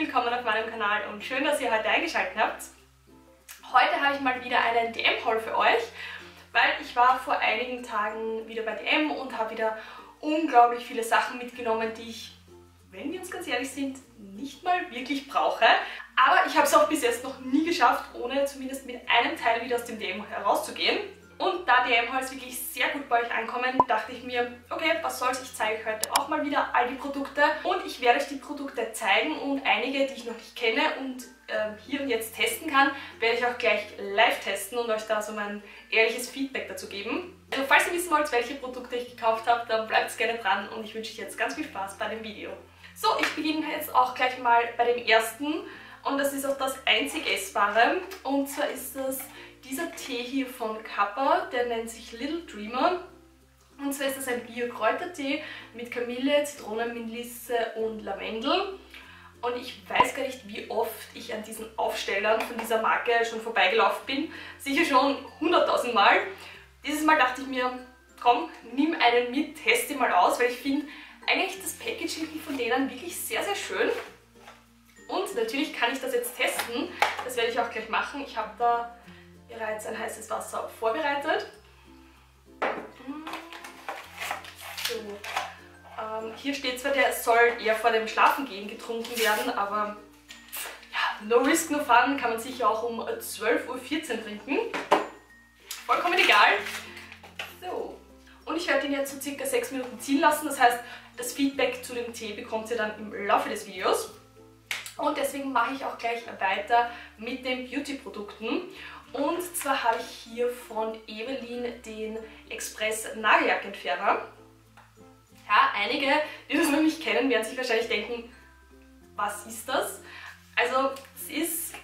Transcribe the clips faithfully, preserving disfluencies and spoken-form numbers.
willkommen auf meinem Kanal und schön, dass ihr heute eingeschaltet habt. Heute habe ich mal wieder einen D M-Haul für euch, weil ich war vor einigen Tagen wieder bei D M und habe wieder unglaublich viele Sachen mitgenommen, die ich, wenn wir uns ganz ehrlich sind, nicht mal wirklich brauche. Aber ich habe es auch bis jetzt noch nie geschafft, ohne zumindest mit einem Teil wieder aus dem D M herauszugehen. Und da D M-Hauls wirklich sehr gut bei euch ankommen, dachte ich mir, okay, was soll's, ich zeige euch heute auch mal wieder all die Produkte. Und ich werde euch die Produkte zeigen und einige, die ich noch nicht kenne und äh, hier und jetzt testen kann, werde ich auch gleich live testen und euch da so mein ehrliches Feedback dazu geben. Also falls ihr wissen wollt, welche Produkte ich gekauft habe, dann bleibt gerne dran und ich wünsche euch jetzt ganz viel Spaß bei dem Video. So, ich beginne jetzt auch gleich mal bei dem ersten und das ist auch das einzig Essbare. Und zwar ist das dieser Tee hier von Kappa, der nennt sich Little Dreamer. Und zwar ist das ein Bio-Kräutertee mit Kamille, Zitronenmelisse und Lavendel. Und ich weiß gar nicht, wie oft ich an diesen Aufstellern von dieser Marke schon vorbeigelaufen bin. Sicher schon hunderttausend Mal. Dieses Mal dachte ich mir, komm, nimm einen mit, teste mal aus, weil ich finde eigentlich das Packaging von denen wirklich sehr, sehr schön. Und natürlich kann ich das jetzt testen. Das werde ich auch gleich machen. Ich habe da bereits ein heißes Wasser vorbereitet. So. Ähm, hier steht zwar, der soll eher vor dem Schlafengehen getrunken werden, aber ja, no risk, no fun, kann man sicher auch um zwölf Uhr vierzehn trinken. Vollkommen egal. So. Und ich werde ihn jetzt so circa sechs Minuten ziehen lassen, das heißt, das Feedback zu dem Tee bekommt ihr dann im Laufe des Videos. Und deswegen mache ich auch gleich weiter mit den Beauty-Produkten. Und zwar habe ich hier von Ebelin den Express Nagellackentferner. Ja, einige, die das noch nicht kennen, werden sich wahrscheinlich denken, was ist das? Also, es ist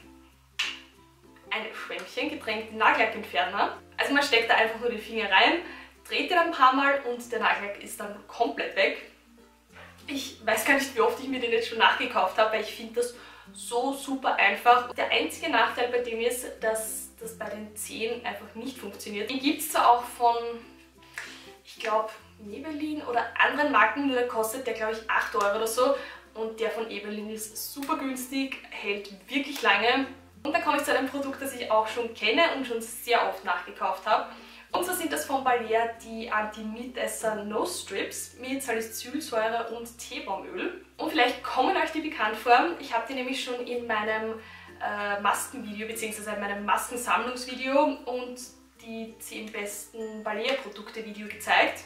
ein Schwämmchen getränkter Nagellackentferner. Also man steckt da einfach nur den Finger rein, dreht ihn ein paar Mal und der Nagellack ist dann komplett weg. Ich weiß gar nicht, wie oft ich mir den jetzt schon nachgekauft habe, weil ich finde das so super einfach. Der einzige Nachteil bei dem ist, dass das bei den Zähnen einfach nicht funktioniert. Den gibt es zwar auch von, ich glaube, Ebelin oder anderen Marken, nur kostet der, glaube ich, acht Euro oder so. Und der von Ebelin ist super günstig, hält wirklich lange. Und dann komme ich zu einem Produkt, das ich auch schon kenne und schon sehr oft nachgekauft habe. Und so sind das von Balea die Anti-Mitesser Nose Strips mit Salicylsäure und Teebaumöl. Und vielleicht kommen euch die bekannt vor. Ich habe die nämlich schon in meinem äh, Maskenvideo bzw. in meinem Maskensammlungsvideo und die zehn besten Balea-Produkte Video gezeigt.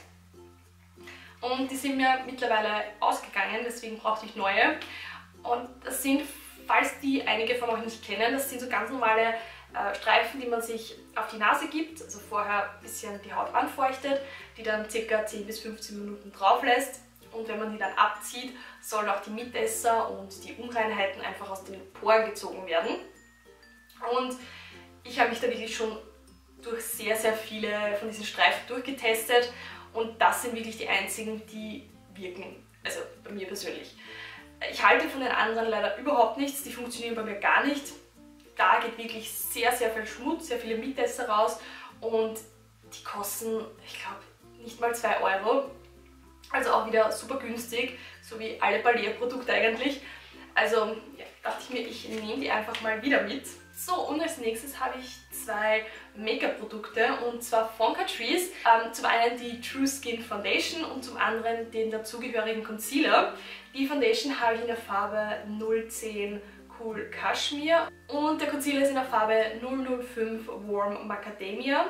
Und die sind mir mittlerweile ausgegangen, deswegen brauchte ich neue. Und das sind, falls die einige von euch nicht kennen, das sind so ganz normale äh, Streifen, die man sich auf die Nase gibt, also vorher ein bisschen die Haut anfeuchtet, die dann ca. zehn bis fünfzehn Minuten drauf lässt. Und wenn man die dann abzieht, sollen auch die Mitesser und die Unreinheiten einfach aus den Poren gezogen werden. Und ich habe mich da wirklich schon durch sehr, sehr viele von diesen Streifen durchgetestet und das sind wirklich die einzigen, die wirken. Also bei mir persönlich. Ich halte von den anderen leider überhaupt nichts, die funktionieren bei mir gar nicht. Da geht wirklich sehr, sehr viel Schmutz, sehr viele Mitesser raus und die kosten, ich glaube, nicht mal zwei Euro. Also auch wieder super günstig, so wie alle Balea-Produkte eigentlich. Also ja, dachte ich mir, ich nehme die einfach mal wieder mit. So, und als nächstes habe ich zwei Make-up-Produkte und zwar von Catrice. Ähm, zum einen die True Skin Foundation und zum anderen den dazugehörigen Concealer. Die Foundation habe ich in der Farbe null zehn Cool Cashmere und der Concealer ist in der Farbe null null fünf Warm Macadamia.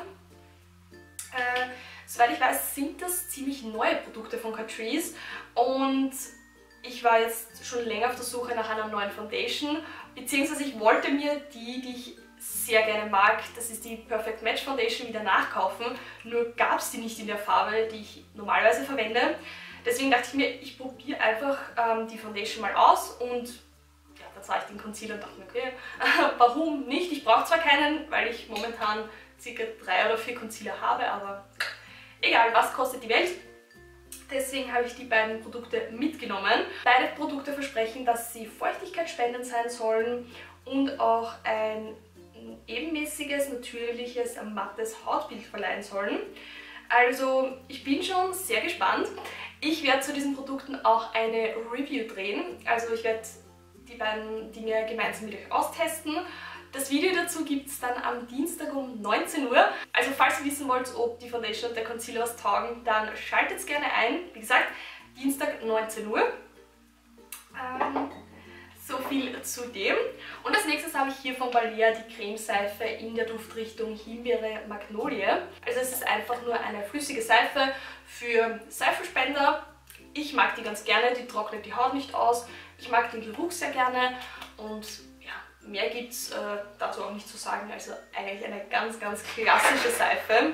Äh, soweit ich weiß, sind das ziemlich neue Produkte von Catrice und ich war jetzt schon länger auf der Suche nach einer neuen Foundation, beziehungsweise ich wollte mir die, die ich sehr gerne mag, das ist die Perfect Match Foundation, wieder nachkaufen, nur gab es die nicht in der Farbe, die ich normalerweise verwende. Deswegen dachte ich mir, ich probiere einfach ähm, die Foundation mal aus und ja, dann sah ich den Concealer und dachte mir, okay, warum nicht? Ich brauche zwar keinen, weil ich momentan circa drei oder vier Concealer habe, aber egal, was kostet die Welt? Deswegen habe ich die beiden Produkte mitgenommen. Beide Produkte versprechen, dass sie feuchtigkeitsspendend sein sollen und auch ein ebenmäßiges, natürliches, mattes Hautbild verleihen sollen. Also ich bin schon sehr gespannt. Ich werde zu diesen Produkten auch eine Review drehen. Also ich werde die beiden Dinge gemeinsam mit euch austesten. Das Video dazu gibt es dann am Dienstag um neunzehn Uhr. Also falls ihr wissen wollt, ob die Foundation und der Concealer was taugen, dann schaltet gerne ein. Wie gesagt, Dienstag neunzehn Uhr. Ähm, so viel zu dem. Und als nächstes habe ich hier von Balea die Cremeseife in der Duftrichtung Himbeere Magnolie. Also es ist einfach nur eine flüssige Seife für Seifenspender. Ich mag die ganz gerne, die trocknet die Haut nicht aus. Ich mag den Geruch sehr gerne und ja, mehr gibt es äh, dazu auch nicht zu sagen. Also eigentlich eine ganz, ganz klassische Seife.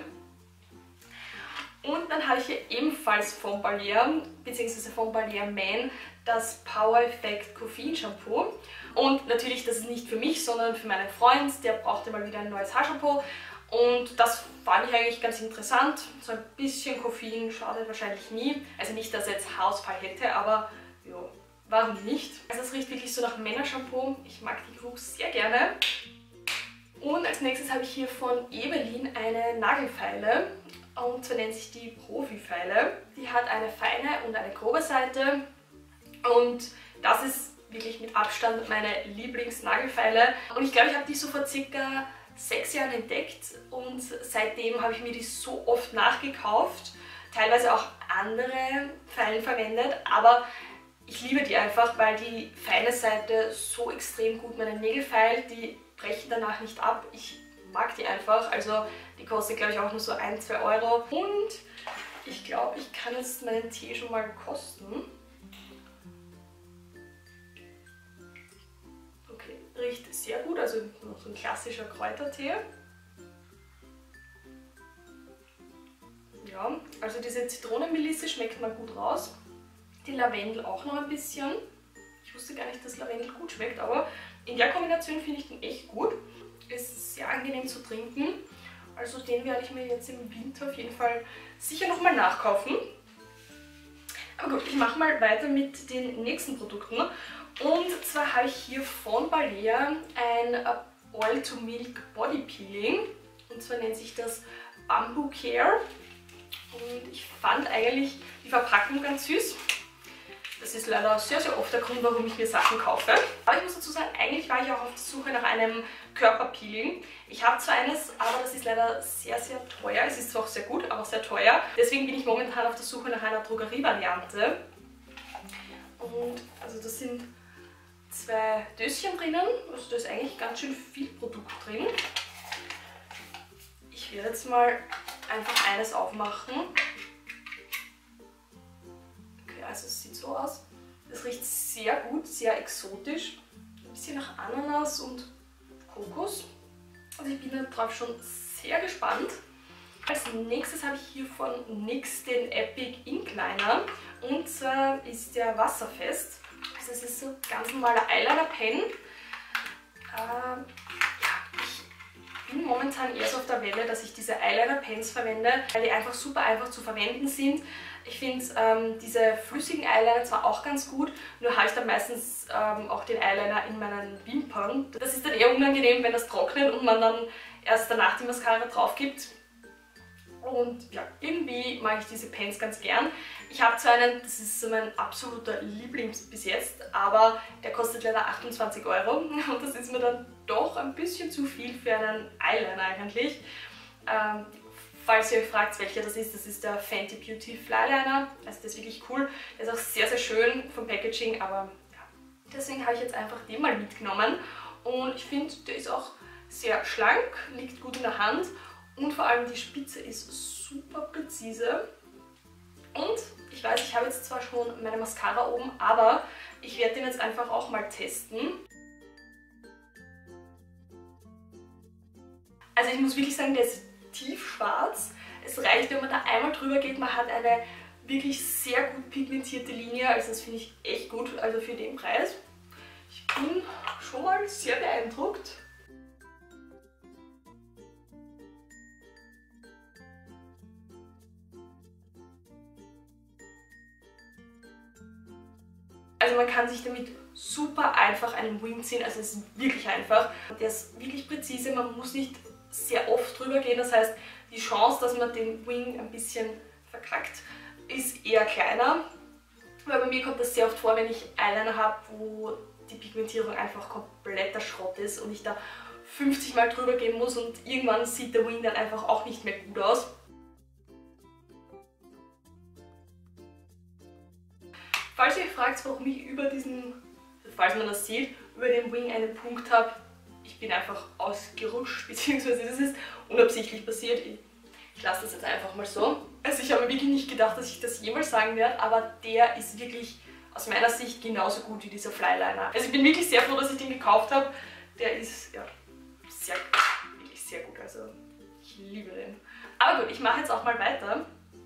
Und dann habe ich hier ebenfalls von Balea, beziehungsweise von Balea Man, das Power Effect Koffein Shampoo. Und natürlich, das ist nicht für mich, sondern für meinen Freund, der brauchte mal wieder ein neues Haarshampoo. Und das fand ich eigentlich ganz interessant. So ein bisschen Koffein schadet wahrscheinlich nie. Also nicht, dass er jetzt Haarausfall hätte, aber ja, warum nicht? Also es riecht wirklich so nach Männershampoo. Ich mag den Geruch sehr gerne. Und als nächstes habe ich hier von Ebelin eine Nagelfeile. Und zwar nennt sich die Profi-Feile. Die hat eine feine und eine grobe Seite. Und das ist wirklich mit Abstand meine Lieblingsnagelfeile. Und ich glaube, ich habe die so vor circa sechs Jahren entdeckt. Und seitdem habe ich mir die so oft nachgekauft. Teilweise auch andere Feilen verwendet. Aber ich liebe die einfach, weil die feine Seite so extrem gut meine Nägel feilt. Die brechen danach nicht ab. Ich mag die einfach. Also die kostet, glaube ich, auch nur so ein, zwei Euro. Und ich glaube, ich kann jetzt meinen Tee schon mal kosten. Okay, riecht sehr gut. Also so ein klassischer Kräutertee. Ja, also diese Zitronenmelisse schmeckt mal gut raus. Die Lavendel auch noch ein bisschen. Ich wusste gar nicht, dass Lavendel gut schmeckt, aber in der Kombination finde ich den echt gut. Ist sehr angenehm zu trinken. Also den werde ich mir jetzt im Winter auf jeden Fall sicher nochmal nachkaufen. Aber gut, ich mache mal weiter mit den nächsten Produkten. Und zwar habe ich hier von Balea ein Oil to Milk Body Peeling. Und zwar nennt sich das Bamboo Care. Und ich fand eigentlich die Verpackung ganz süß. Das ist leider sehr, sehr oft der Grund, warum ich mir Sachen kaufe. Aber ich muss dazu sagen, eigentlich war ich auch auf der Suche nach einem Körperpeeling. Ich habe zwar eines, aber das ist leider sehr, sehr teuer. Es ist zwar auch sehr gut, aber sehr teuer. Deswegen bin ich momentan auf der Suche nach einer Drogerievariante. Und also das sind zwei Döschen drinnen. Also da ist eigentlich ganz schön viel Produkt drin. Ich werde jetzt mal einfach eines aufmachen. Also es sieht so aus. Es riecht sehr gut, sehr exotisch. Ein bisschen nach Ananas und Kokos. Also ich bin darauf schon sehr gespannt. Als nächstes habe ich hier von N Y X den Epic Ink Liner. Und zwar ist der wasserfest. Also es ist so ein ganz normaler Eyeliner Pen. Ähm, ja, ich bin momentan eher so auf der Welle, dass ich diese Eyeliner Pens verwende, weil die einfach super einfach zu verwenden sind. Ich finde ähm, diese flüssigen Eyeliner zwar auch ganz gut, nur habe ich dann meistens ähm, auch den Eyeliner in meinen Wimpern. Das ist dann eher unangenehm, wenn das trocknet und man dann erst danach die Mascara drauf gibt. Und ja, irgendwie mag ich diese Pens ganz gern. Ich habe zwar einen, das ist so mein absoluter Liebling bis jetzt, aber der kostet leider achtundzwanzig Euro und das ist mir dann doch ein bisschen zu viel für einen Eyeliner eigentlich. Ähm, Falls ihr euch fragt, welcher das ist, das ist der Fenty Beauty Flyliner. Also der ist wirklich cool. Der ist auch sehr, sehr schön vom Packaging, aber ja. Deswegen habe ich jetzt einfach den mal mitgenommen. Und ich finde, der ist auch sehr schlank, liegt gut in der Hand und vor allem die Spitze ist super präzise. Und ich weiß, ich habe jetzt zwar schon meine Mascara oben, aber ich werde den jetzt einfach auch mal testen. Also ich muss wirklich sagen, der ist tiefschwarz. Es reicht, wenn man da einmal drüber geht. Man hat eine wirklich sehr gut pigmentierte Linie. Also das finde ich echt gut, also für den Preis. Ich bin schon mal sehr beeindruckt. Also man kann sich damit super einfach einen Wing ziehen. Also es ist wirklich einfach. Der ist wirklich präzise. Man muss nicht sehr oft drüber gehen, das heißt, die Chance, dass man den Wing ein bisschen verkackt, ist eher kleiner. Weil bei mir kommt das sehr oft vor, wenn ich Eyeliner habe, wo die Pigmentierung einfach kompletter Schrott ist und ich da fünfzig Mal drüber gehen muss und irgendwann sieht der Wing dann einfach auch nicht mehr gut aus. Falls ihr euch fragt, warum ich über diesen, falls man das sieht, über den Wing einen Punkt habe, ich bin einfach ausgerutscht, beziehungsweise das ist unabsichtlich passiert. Ich, ich lasse das jetzt einfach mal so. Also ich habe wirklich nicht gedacht, dass ich das jemals sagen werde, aber der ist wirklich aus meiner Sicht genauso gut wie dieser Flyliner. Also ich bin wirklich sehr froh, dass ich den gekauft habe. Der ist ja sehr, wirklich sehr gut, also ich liebe den. Aber gut, ich mache jetzt auch mal weiter.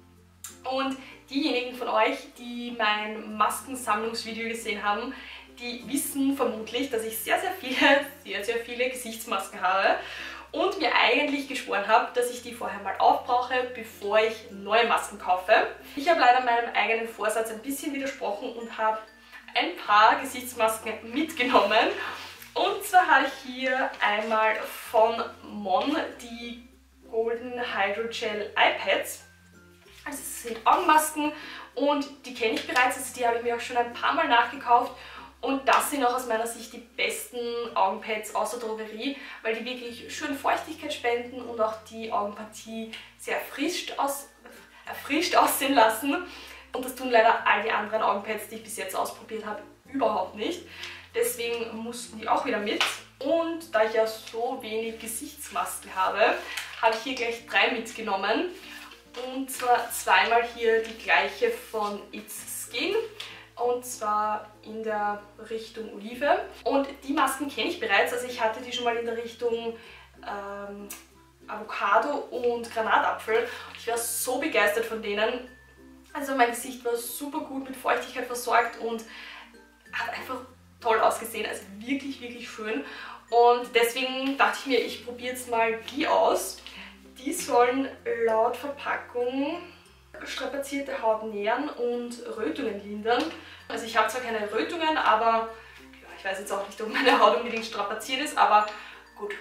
Und diejenigen von euch, die mein Maskensammlungsvideo gesehen haben, die wissen vermutlich, dass ich sehr, sehr viele, sehr, sehr viele Gesichtsmasken habe und mir eigentlich geschworen habe, dass ich die vorher mal aufbrauche, bevor ich neue Masken kaufe. Ich habe leider meinem eigenen Vorsatz ein bisschen widersprochen und habe ein paar Gesichtsmasken mitgenommen. Und zwar habe ich hier einmal von Mon die Golden Hydrogel Eye Pads. Also es sind Augenmasken und die kenne ich bereits, also die habe ich mir auch schon ein paar Mal nachgekauft. Und das sind auch aus meiner Sicht die besten Augenpads aus der Drogerie, weil die wirklich schön Feuchtigkeit spenden und auch die Augenpartie sehr erfrischt, aus, erfrischt aussehen lassen. Und das tun leider all die anderen Augenpads, die ich bis jetzt ausprobiert habe, überhaupt nicht. Deswegen mussten die auch wieder mit. Und da ich ja so wenig Gesichtsmasken habe, habe ich hier gleich drei mitgenommen. Und zwar zweimal hier die gleiche von It's Skin. Und zwar in der Richtung Olive. Und die Masken kenne ich bereits, also ich hatte die schon mal in der Richtung ähm, Avocado und Granatapfel. Ich war so begeistert von denen. Also mein Gesicht war super gut mit Feuchtigkeit versorgt und hat einfach toll ausgesehen, also wirklich, wirklich schön. Und deswegen dachte ich mir, ich probiere jetzt mal die aus. Die sollen laut Verpackung strapazierte Haut nähren und Rötungen lindern. Also ich habe zwar keine Rötungen, aber ja, ich weiß jetzt auch nicht, ob meine Haut unbedingt strapaziert ist, aber gut.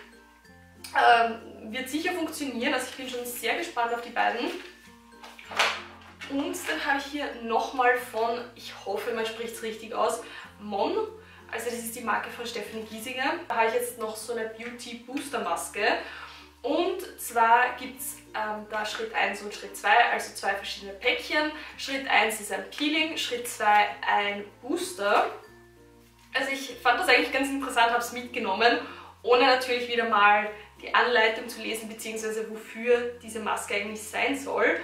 Ähm, wird sicher funktionieren, also ich bin schon sehr gespannt auf die beiden. Und dann habe ich hier nochmal von, ich hoffe man spricht es richtig aus, Mon. Also das ist die Marke von Stephanie Giesinger. Da habe ich jetzt noch so eine Beauty Booster Maske. Und zwar gibt es ähm, da Schritt eins und Schritt zwei, also zwei verschiedene Päckchen. Schritt eins ist ein Peeling, Schritt zwei ein Booster. Also ich fand das eigentlich ganz interessant, habe es mitgenommen, ohne natürlich wieder mal die Anleitung zu lesen, beziehungsweise wofür diese Maske eigentlich sein soll.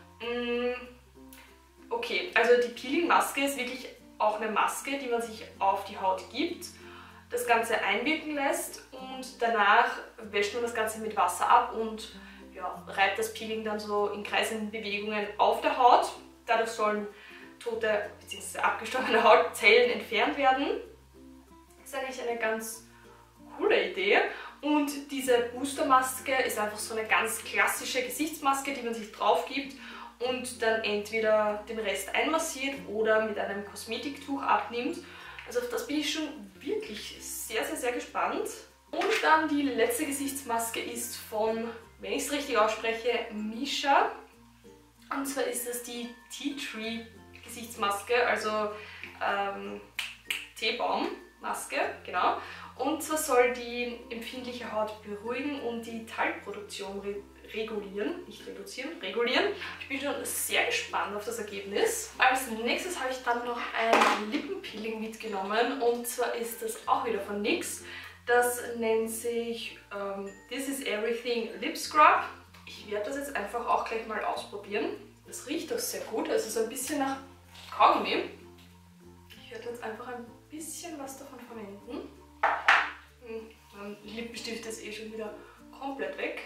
Okay, also die Peeling-Maske ist wirklich auch eine Maske, die man sich auf die Haut gibt, das Ganze einwirken lässt und danach wäscht man das Ganze mit Wasser ab und ja, reibt das Peeling dann so in kreisenden Bewegungen auf der Haut. Dadurch sollen tote bzw. abgestorbene Hautzellen entfernt werden. Das ist eigentlich eine ganz coole Idee. Und diese Boostermaske ist einfach so eine ganz klassische Gesichtsmaske, die man sich drauf gibt und dann entweder den Rest einmassiert oder mit einem Kosmetiktuch abnimmt. Also auf das bin ich schon wirklich sehr, sehr, sehr gespannt. Und dann die letzte Gesichtsmaske ist von, wenn ich es richtig ausspreche, Missha. Und zwar ist das die Tea Tree Gesichtsmaske, also ähm, Teebaummaske, genau. Und zwar soll die empfindliche Haut beruhigen und die Talgproduktion re regulieren, nicht reduzieren, regulieren. Ich bin schon sehr gespannt auf das Ergebnis. Als nächstes habe ich dann noch ein Lippenpeeling mitgenommen und zwar ist das auch wieder von N Y X. Das nennt sich ähm, This is Everything Lip Scrub. Ich werde das jetzt einfach auch gleich mal ausprobieren. Das riecht doch sehr gut, also so ein bisschen nach Kaugummi. Ich werde jetzt einfach ein bisschen was davon verwenden. Hm, mein Lippenstift ist eh schon wieder komplett weg.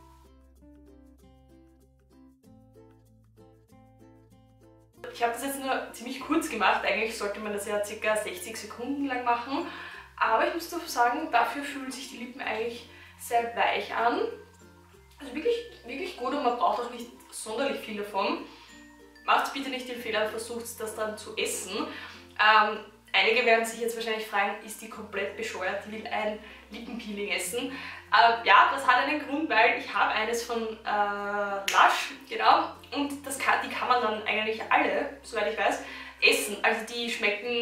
Ich habe das jetzt nur ziemlich kurz gemacht, eigentlich sollte man das ja ca. sechzig Sekunden lang machen, aber ich muss doch sagen, dafür fühlen sich die Lippen eigentlich sehr weich an. Also wirklich, wirklich gut und man braucht auch nicht sonderlich viel davon. Macht bitte nicht den Fehler und versucht das dann zu essen. Ähm, einige werden sich jetzt wahrscheinlich fragen, ist die komplett bescheuert, die will ein Lippenpeeling essen. Äh, ja, das hat einen Grund, weil ich habe eines von äh, Lush, genau, und das kann, die kann man dann eigentlich alle, soweit ich weiß, essen. Also die schmecken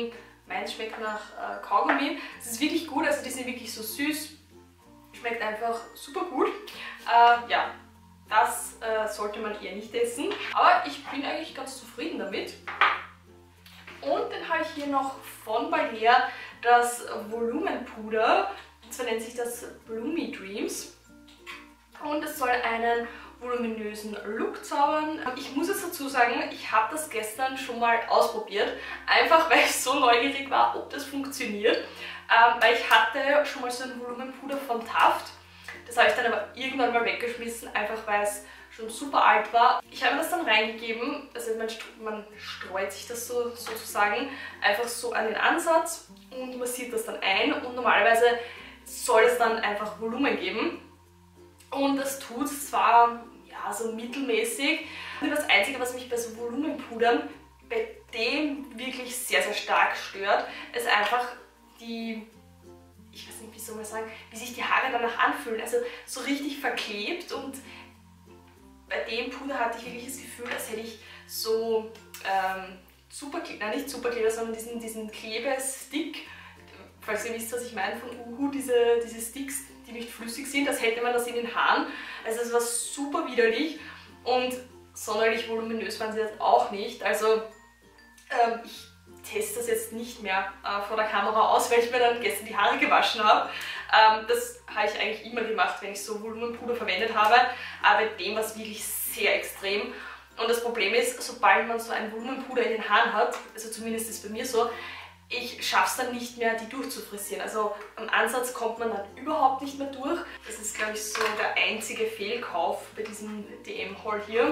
Meins schmeckt nach äh, Kaugummi. Es ist wirklich gut, also die sind wirklich so süß. Schmeckt einfach super gut. Äh, ja, das äh, sollte man eher nicht essen. Aber ich bin eigentlich ganz zufrieden damit. Und dann habe ich hier noch von Balea das Volumenpuder. Und zwar nennt sich das Bloomy Dreams. Und es soll einen voluminösen Look zaubern. Ich muss jetzt dazu sagen, ich habe das gestern schon mal ausprobiert. Einfach weil ich so neugierig war, ob das funktioniert. Ähm, weil ich hatte schon mal so ein Volumenpuder von Taft. Das habe ich dann aber irgendwann mal weggeschmissen, einfach weil es schon super alt war. Ich habe das dann reingegeben, also man, man streut sich das so sozusagen einfach so an den Ansatz und massiert das dann ein und normalerweise soll es dann einfach Volumen geben. Und das tut es zwar ja, so mittelmäßig. Nur das Einzige, was mich bei so Volumenpudern bei dem wirklich sehr, sehr stark stört, ist einfach die, ich weiß nicht, wie soll man sagen, wie sich die Haare danach anfühlen. Also so richtig verklebt und bei dem Puder hatte ich wirklich das Gefühl, als hätte ich so ähm, Superkleber, nein nicht Superkleber, sondern diesen, diesen Klebestick, falls ihr wisst, was ich meine, von Uhu, diese, diese Sticks, die nicht flüssig sind, als hätte man das in den Haaren. Also es war super widerlich und sonderlich voluminös waren sie jetzt auch nicht. Also ähm, ich teste das jetzt nicht mehr äh, vor der Kamera aus, weil ich mir dann gestern die Haare gewaschen habe. Ähm, das habe ich eigentlich immer gemacht, wenn ich so Volumenpuder verwendet habe, aber bei dem war es wirklich sehr extrem. Und das Problem ist, sobald man so ein Volumenpuder in den Haaren hat, also zumindest ist es bei mir so, ich schaffe es dann nicht mehr, die durchzufrisieren. Also am Ansatz kommt man dann überhaupt nicht mehr durch. Das ist, glaube ich, so der einzige Fehlkauf bei diesem D M-Haul hier.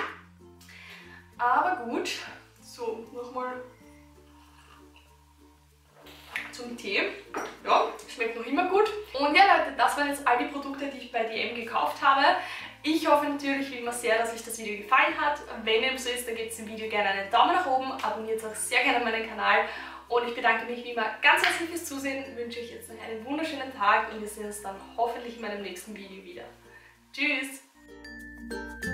Aber gut, so nochmal zum Tee. Ja, schmeckt noch immer gut. Und ja Leute, das waren jetzt all die Produkte, die ich bei D M gekauft habe. Ich hoffe natürlich wie immer sehr, dass euch das Video gefallen hat. Wenn dem so ist, dann gebt dem Video gerne einen Daumen nach oben, abonniert auch sehr gerne meinen Kanal. Und ich bedanke mich wie immer ganz herzlich fürs Zusehen, wünsche euch jetzt noch einen wunderschönen Tag und wir sehen uns dann hoffentlich in meinem nächsten Video wieder. Tschüss!